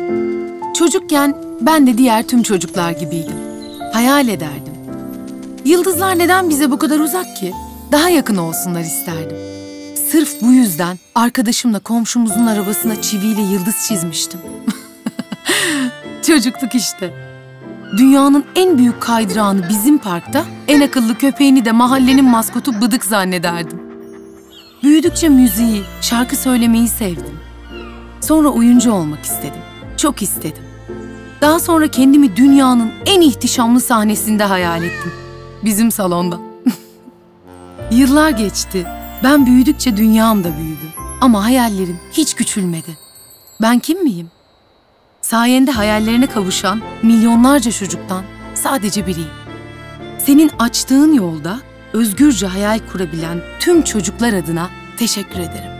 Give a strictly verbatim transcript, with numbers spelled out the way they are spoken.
Çocukken ben de diğer tüm çocuklar gibiydim. Hayal ederdim. Yıldızlar neden bize bu kadar uzak ki? Daha yakın olsunlar isterdim. Sırf bu yüzden arkadaşımla komşumuzun arabasına çiviyle yıldız çizmiştim. Çocukluk işte. Dünyanın en büyük kaydırağını bizim parkta, en akıllı köpeğini de mahallenin maskotu Bıdık zannederdim. Büyüdükçe müziği, şarkı söylemeyi sevdim. Sonra oyuncu olmak istedim. Çok istedim. Daha sonra kendimi dünyanın en ihtişamlı sahnesinde hayal ettim. Bizim salonda. Yıllar geçti. Ben büyüdükçe dünyam da büyüdü. Ama hayallerim hiç küçülmedi. Ben kim miyim? Sayende hayallerine kavuşan milyonlarca çocuktan sadece biriyim. Senin açtığın yolda özgürce hayal kurabilen tüm çocuklar adına teşekkür ederim.